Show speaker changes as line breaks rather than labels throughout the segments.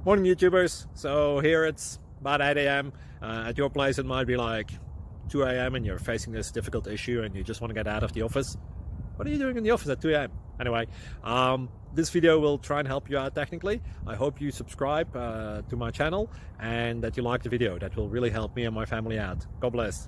Morning YouTubers. So here it's about 8 a.m. At your place it might be like 2 a.m. and you're facing this difficult issue and you just want to get out of the office. What are you doing in the office at 2 a.m.? Anyway, this video will try and help you out technically. I hope you subscribe to my channel and that you like the video. That will really help me and my family out. God bless.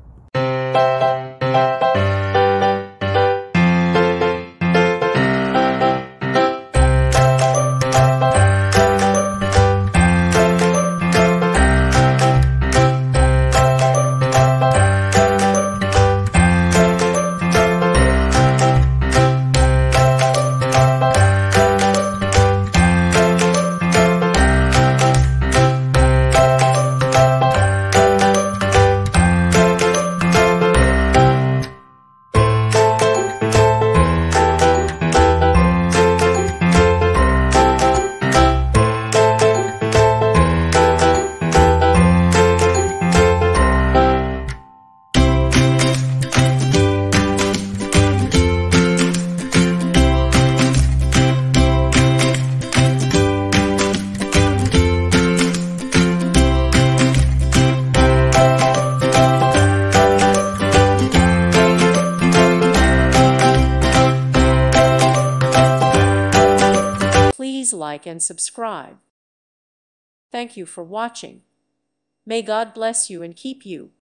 Please like and subscribe. Thank you for watching. May God bless you and keep you.